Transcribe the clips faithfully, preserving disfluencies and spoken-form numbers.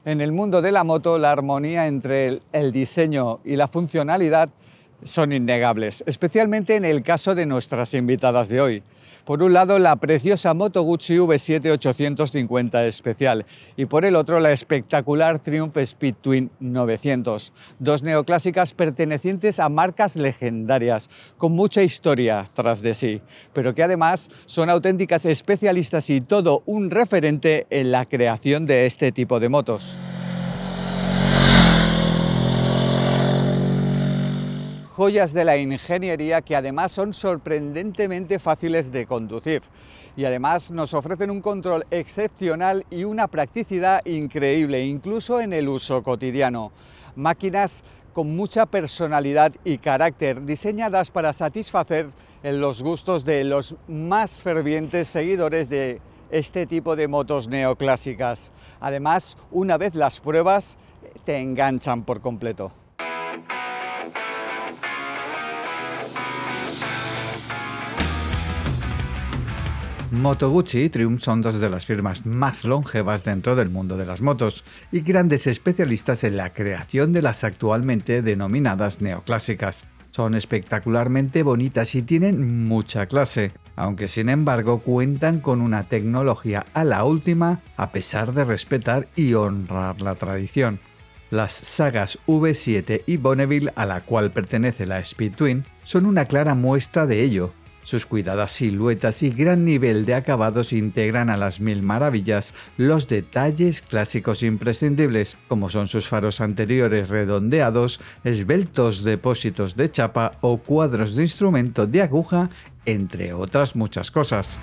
En el mundo de la moto, la armonía entre el, el diseño y la funcionalidad son innegables, especialmente en el caso de nuestras invitadas de hoy. Por un lado, la preciosa Moto Guzzi V siete ochocientos cincuenta Especial y por el otro, la espectacular Triumph Speed Twin novecientos. Dos neoclásicas pertenecientes a marcas legendarias, con mucha historia tras de sí, pero que además son auténticas especialistas y todo un referente en la creación de este tipo de motos. Joyas de la ingeniería que además son sorprendentemente fáciles de conducir y además nos ofrecen un control excepcional y una practicidad increíble, incluso en el uso cotidiano. Máquinas con mucha personalidad y carácter, diseñadas para satisfacer los gustos de los más fervientes seguidores de este tipo de motos neoclásicas. Además, una vez las pruebas, te enganchan por completo. Moto Guzzi y Triumph son dos de las firmas más longevas dentro del mundo de las motos y grandes especialistas en la creación de las actualmente denominadas neoclásicas. Son espectacularmente bonitas y tienen mucha clase, aunque sin embargo cuentan con una tecnología a la última a pesar de respetar y honrar la tradición. Las sagas V siete y Bonneville, a la cual pertenece la Speed Twin, son una clara muestra de ello. Sus cuidadas siluetas y gran nivel de acabados integran a las mil maravillas los detalles clásicos imprescindibles, como son sus faros anteriores redondeados, esbeltos depósitos de chapa o cuadros de instrumento de aguja, entre otras muchas cosas.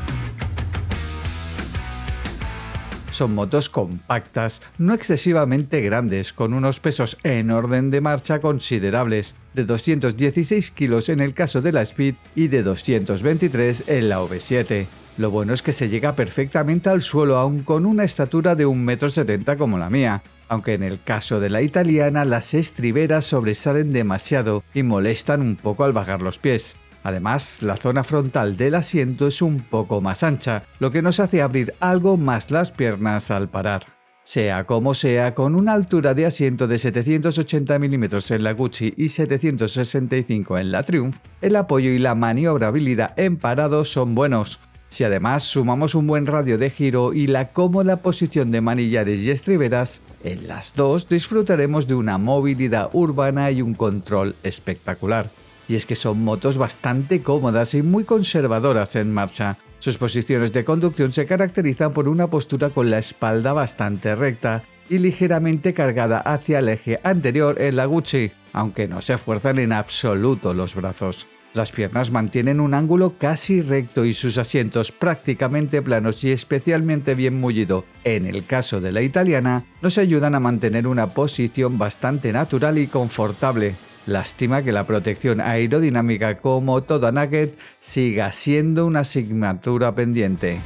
Son motos compactas, no excesivamente grandes, con unos pesos en orden de marcha considerables, de doscientos dieciséis kilos en el caso de la Speed y de doscientos veintitrés en la V siete. Lo bueno es que se llega perfectamente al suelo aun con una estatura de un metro setenta como la mía, aunque en el caso de la italiana las estriberas sobresalen demasiado y molestan un poco al bajar los pies. Además, la zona frontal del asiento es un poco más ancha, lo que nos hace abrir algo más las piernas al parar. Sea como sea, con una altura de asiento de setecientos ochenta milímetros en la Guzzi y setecientos sesenta y cinco en la Triumph, el apoyo y la maniobrabilidad en parado son buenos. Si además sumamos un buen radio de giro y la cómoda posición de manillares y estriberas, en las dos disfrutaremos de una movilidad urbana y un control espectacular. Y es que son motos bastante cómodas y muy conservadoras en marcha. Sus posiciones de conducción se caracterizan por una postura con la espalda bastante recta y ligeramente cargada hacia el eje anterior en la Guzzi, aunque no se esfuerzan en absoluto los brazos. Las piernas mantienen un ángulo casi recto y sus asientos prácticamente planos y especialmente bien mullido. En el caso de la italiana, nos ayudan a mantener una posición bastante natural y confortable. Lástima que la protección aerodinámica, como toda Nugget, siga siendo una asignatura pendiente.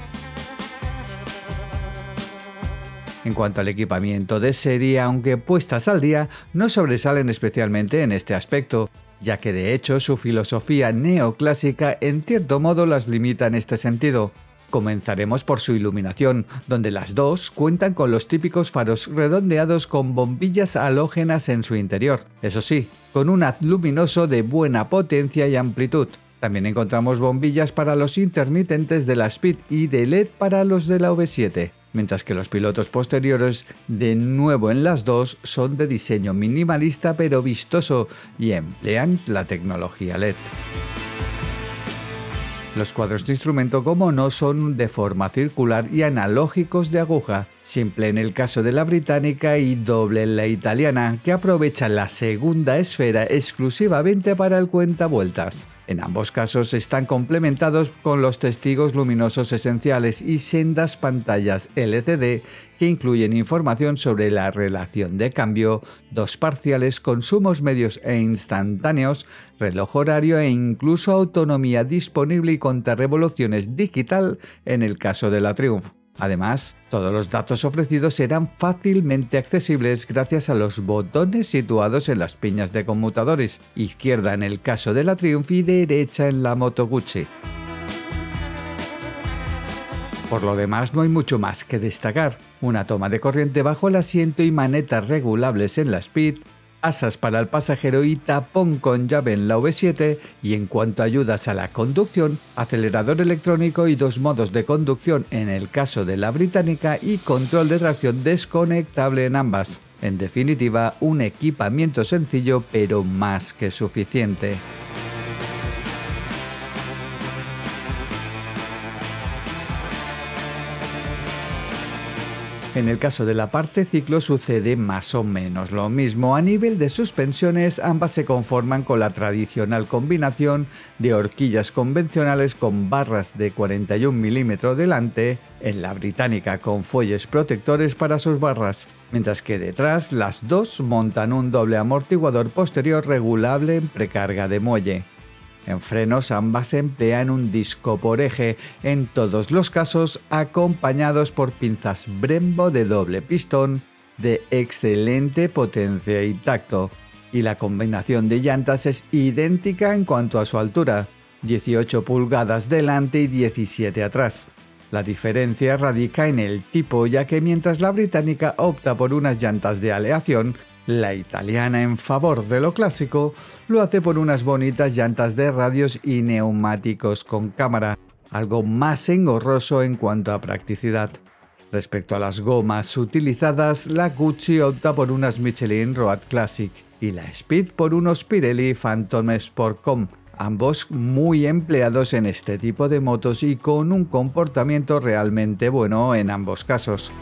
En cuanto al equipamiento de serie, aunque puestas al día, no sobresalen especialmente en este aspecto, ya que de hecho su filosofía neoclásica en cierto modo las limita en este sentido. Comenzaremos por su iluminación, donde las dos cuentan con los típicos faros redondeados con bombillas halógenas en su interior, eso sí, con un haz luminoso de buena potencia y amplitud. También encontramos bombillas para los intermitentes de la Speed y de L E D para los de la V siete, mientras que los pilotos posteriores, de nuevo en las dos, son de diseño minimalista pero vistoso y emplean la tecnología L E D. Los cuadros de instrumento, como no, son de forma circular y analógicos de aguja, simple en el caso de la británica y doble en la italiana, que aprovecha la segunda esfera exclusivamente para el cuentavueltas. En ambos casos están complementados con los testigos luminosos esenciales y sendas pantallas L C D que incluyen información sobre la relación de cambio, dos parciales, consumos medios e instantáneos, reloj horario e incluso autonomía disponible y contrarrevoluciones digital en el caso de la Triumph. Además, todos los datos ofrecidos serán fácilmente accesibles gracias a los botones situados en las piñas de conmutadores, izquierda en el caso de la Triumph y derecha en la Moto Guzzi. Por lo demás, no hay mucho más que destacar. Una toma de corriente bajo el asiento y manetas regulables en la Speed, asas para el pasajero y tapón con llave en la V siete, y en cuanto a ayudas a la conducción, acelerador electrónico y dos modos de conducción en el caso de la británica y control de tracción desconectable en ambas. En definitiva, un equipamiento sencillo pero más que suficiente. En el caso de la parte ciclo sucede más o menos lo mismo. A nivel de suspensiones, ambas se conforman con la tradicional combinación de horquillas convencionales con barras de cuarenta y un milímetros delante, en la británica con fuelles protectores para sus barras, mientras que detrás las dos montan un doble amortiguador posterior regulable en precarga de muelle. En frenos ambas emplean un disco por eje, en todos los casos acompañados por pinzas Brembo de doble pistón de excelente potencia y tacto, y la combinación de llantas es idéntica en cuanto a su altura, dieciocho pulgadas delante y diecisiete atrás. La diferencia radica en el tipo, ya que mientras la británica opta por unas llantas de aleación, la italiana, en favor de lo clásico, lo hace por unas bonitas llantas de radios y neumáticos con cámara, algo más engorroso en cuanto a practicidad. Respecto a las gomas utilizadas, la Gucci opta por unas Michelin Road Classic y la Speed por unos Pirelli Phantom Sportcom, ambos muy empleados en este tipo de motos y con un comportamiento realmente bueno en ambos casos.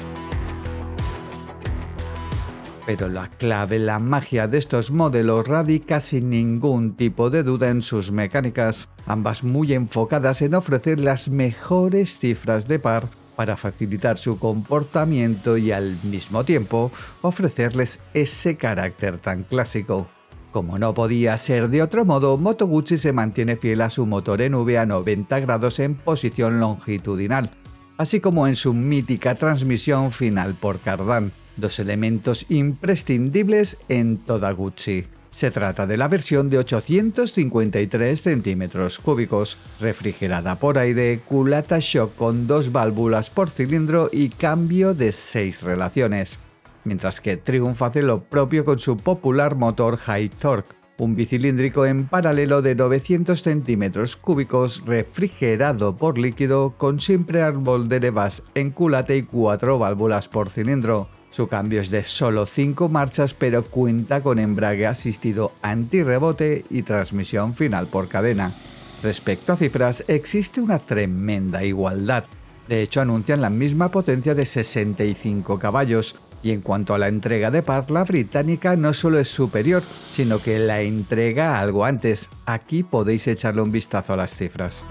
Pero la clave, la magia de estos modelos radica sin ningún tipo de duda en sus mecánicas, ambas muy enfocadas en ofrecer las mejores cifras de par para facilitar su comportamiento y al mismo tiempo ofrecerles ese carácter tan clásico. Como no podía ser de otro modo, Moto Guzzi se mantiene fiel a su motor en V a noventa grados en posición longitudinal, así como en su mítica transmisión final por cardán, dos elementos imprescindibles en toda Guzzi. Se trata de la versión de ochocientos cincuenta y tres centímetros cúbicos, refrigerada por aire, culata shock con dos válvulas por cilindro y cambio de seis relaciones, mientras que Triumph hace lo propio con su popular motor High Torque, un bicilíndrico en paralelo de novecientos centímetros cúbicos refrigerado por líquido con siempre árbol de levas en culata y cuatro válvulas por cilindro. Su cambio es de solo cinco marchas, pero cuenta con embrague asistido antirrebote y transmisión final por cadena. Respecto a cifras, existe una tremenda igualdad. De hecho, anuncian la misma potencia de sesenta y cinco caballos. Y en cuanto a la entrega de par, la británica no solo es superior, sino que la entrega algo antes. Aquí podéis echarle un vistazo a las cifras.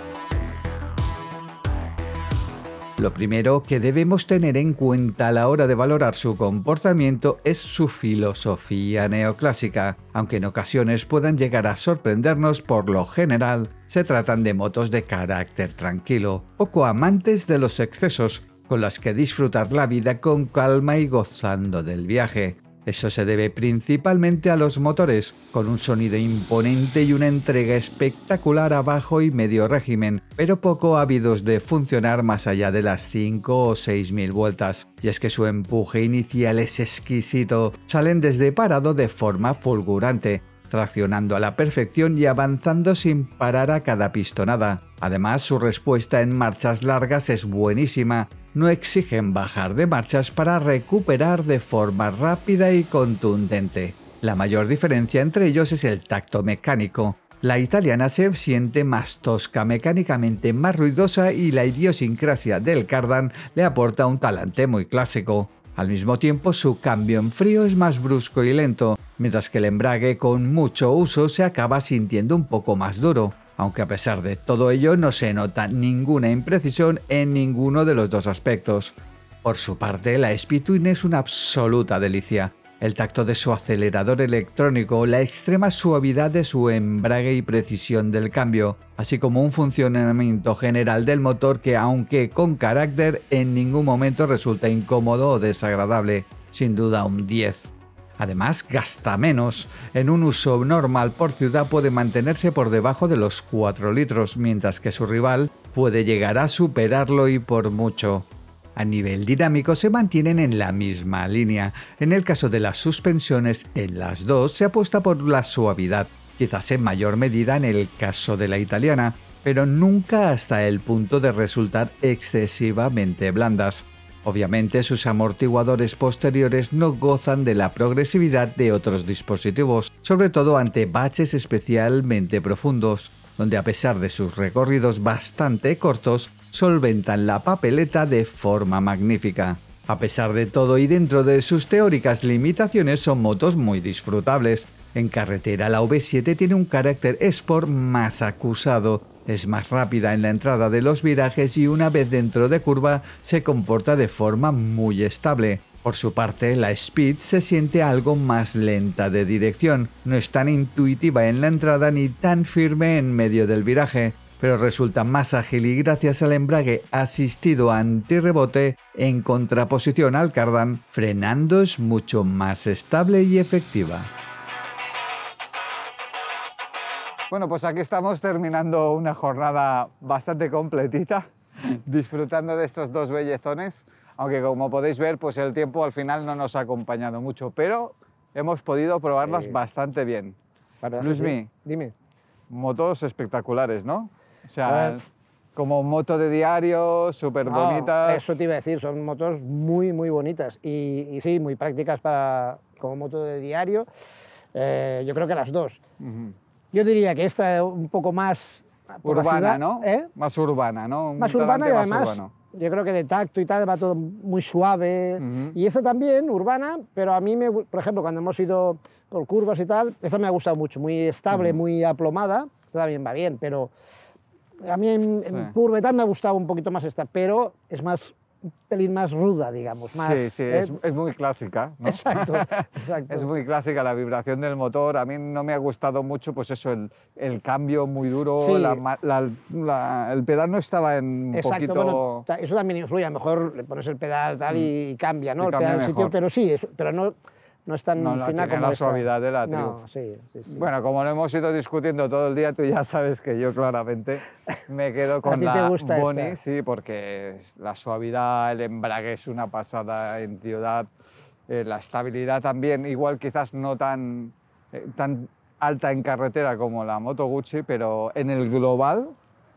Lo primero que debemos tener en cuenta a la hora de valorar su comportamiento es su filosofía neoclásica. Aunque en ocasiones puedan llegar a sorprendernos, por lo general se tratan de motos de carácter tranquilo, poco amantes de los excesos, con las que disfrutar la vida con calma y gozando del viaje. Eso se debe principalmente a los motores, con un sonido imponente y una entrega espectacular a bajo y medio régimen, pero poco ávidos de funcionar más allá de las cinco o seis mil vueltas. Y es que su empuje inicial es exquisito, salen desde parado de forma fulgurante, traccionando a la perfección y avanzando sin parar a cada pistonada. Además, su respuesta en marchas largas es buenísima. No exigen bajar de marchas para recuperar de forma rápida y contundente. La mayor diferencia entre ellos es el tacto mecánico. La italiana se siente más tosca, mecánicamente más ruidosa, y la idiosincrasia del Cardan le aporta un talante muy clásico. Al mismo tiempo, su cambio en frío es más brusco y lento, mientras que el embrague con mucho uso se acaba sintiendo un poco más duro, aunque a pesar de todo ello no se nota ninguna imprecisión en ninguno de los dos aspectos. Por su parte, la Speed Twin es una absoluta delicia. El tacto de su acelerador electrónico, la extrema suavidad de su embrague y precisión del cambio, así como un funcionamiento general del motor que, aunque con carácter, en ningún momento resulta incómodo o desagradable. Sin duda un diez. Además, gasta menos. En un uso normal por ciudad puede mantenerse por debajo de los cuatro litros, mientras que su rival puede llegar a superarlo y por mucho. A nivel dinámico se mantienen en la misma línea. En el caso de las suspensiones, en las dos se apuesta por la suavidad, quizás en mayor medida en el caso de la italiana, pero nunca hasta el punto de resultar excesivamente blandas. Obviamente sus amortiguadores posteriores no gozan de la progresividad de otros dispositivos, sobre todo ante baches especialmente profundos, donde a pesar de sus recorridos bastante cortos, solventan la papeleta de forma magnífica. A pesar de todo y dentro de sus teóricas limitaciones, son motos muy disfrutables. En carretera la V siete tiene un carácter sport más acusado. Es más rápida en la entrada de los virajes y una vez dentro de curva se comporta de forma muy estable. Por su parte, la Speed se siente algo más lenta de dirección, no es tan intuitiva en la entrada ni tan firme en medio del viraje, pero resulta más ágil y gracias al embrague asistido antirrebote en contraposición al Cardan, frenando es mucho más estable y efectiva. Bueno, pues aquí estamos terminando una jornada bastante completita, disfrutando de estos dos bellezones, aunque como podéis ver, pues el tiempo al final no nos ha acompañado mucho, pero hemos podido probarlas sí. bastante bien. Luismi, sí. Dime. Motos espectaculares, ¿no? O sea, como moto de diario, súper no, bonitas. Eso te iba a decir, son motos muy, muy bonitas y, y sí, muy prácticas para, como moto de diario. Eh, yo creo que las dos. Uh-huh. Yo diría que esta es un poco más... Urbana, ciudad, ¿no? ¿eh? Más urbana, ¿no? Un más urbana y además, urbano. Yo creo que de tacto y tal va todo muy suave. Uh-huh. Y esta también, urbana, pero a mí, me, por ejemplo, cuando hemos ido por curvas y tal, esta me ha gustado mucho, muy estable, uh-huh. muy aplomada. Esta también va bien, pero a mí en, sí. en curva y tal me ha gustado un poquito más esta, pero es más... un pelín más ruda, digamos. Más, sí, sí, ¿eh? es, es muy clásica, ¿no? Exacto, exacto. Es muy clásica la vibración del motor. A mí no me ha gustado mucho, pues eso, el, el cambio muy duro, sí. la, la, la, el pedal no estaba en un exacto, poquito... bueno, eso también influye, a lo mejor le pones el pedal tal y cambia, ¿no? Y el cambia pedal del sitio, pero sí, es, pero no... No es tan no, no, fina como la esta. suavidad de la no, sí, sí, sí. Bueno, como lo hemos ido discutiendo todo el día, tú ya sabes que yo claramente me quedo con la Boni, sí, porque la suavidad, el embrague es una pasada en ciudad, eh, la estabilidad también, igual quizás no tan, eh, tan alta en carretera como la Moto Guzzi, pero en el global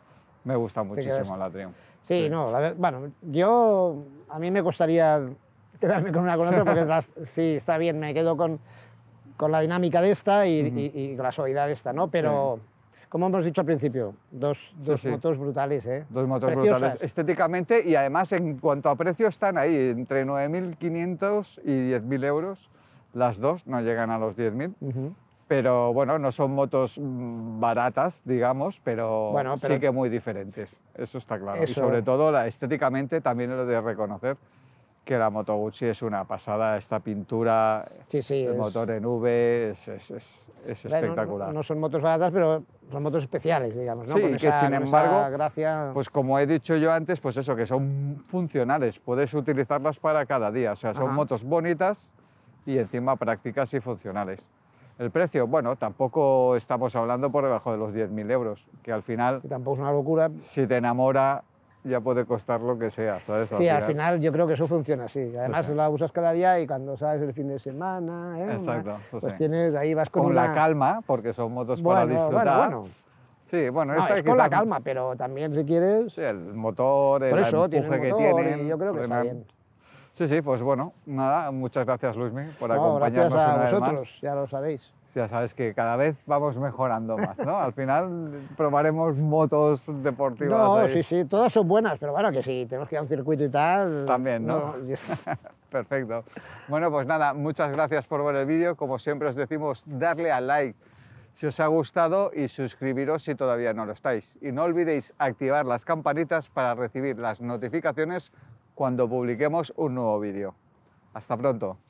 me gusta muchísimo la Triumph. Sí, sí. no, la, bueno, yo, a mí me costaría quedarme con una con otra, porque las, sí, está bien, me quedo con, con la dinámica de esta y, uh-huh. y, y la suavidad de esta, ¿no? Pero, sí. como hemos dicho al principio, dos, dos sí, sí. motos brutales, ¿eh? Dos motos Preciosas. brutales estéticamente y además en cuanto a precio están ahí, entre nueve mil quinientos y diez mil euros, las dos, no llegan a los diez mil. Uh-huh. Pero bueno, no son motos baratas, digamos, pero, bueno, pero sí que muy diferentes, eso está claro. Eso. Y sobre todo, la, estéticamente, también lo de reconocer que la Moto Guzzi es una pasada, esta pintura, sí, sí, el es... motor en V, es, es, es, es espectacular. No, no son motos baratas, pero son motos especiales, digamos, ¿no? Sí, con que esa, sin embargo, gracia... pues como he dicho yo antes, pues eso, que son funcionales, puedes utilizarlas para cada día, o sea, son Ajá. motos bonitas y encima prácticas y funcionales. El precio, bueno, tampoco estamos hablando por debajo de los diez mil euros, que al final... Que tampoco es una locura. Si te enamora, ya puede costar lo que sea, ¿sabes? Sí, al final, al final yo creo que eso funciona así. Además sí, sí. la usas cada día y cuando sales el fin de semana, ¿eh? Exacto, una, pues sí. tienes, ahí vas con, con una... la calma, porque son motos bueno, para disfrutar. Bueno, bueno. Sí, bueno, no, esta es con la calma, pero también si quieres... Sí, el motor, el Por eso, empuje tiene el que motor tienen. Y yo creo que frenar. está bien. Sí, sí, pues bueno, nada, muchas gracias Luismi por no, acompañarnos gracias a una vosotros, vez más. Ya lo sabéis. Ya sabes que cada vez vamos mejorando más, ¿no? Al final probaremos motos deportivas. No, ahí. sí, sí, todas son buenas, pero bueno, que si tenemos que ir a un circuito y tal... También, ¿no? no Perfecto. Bueno, pues nada, muchas gracias por ver el vídeo. Como siempre os decimos, darle al like si os ha gustado y suscribiros si todavía no lo estáis. Y no olvidéis activar las campanitas para recibir las notificaciones cuando publiquemos un nuevo vídeo. Hasta pronto.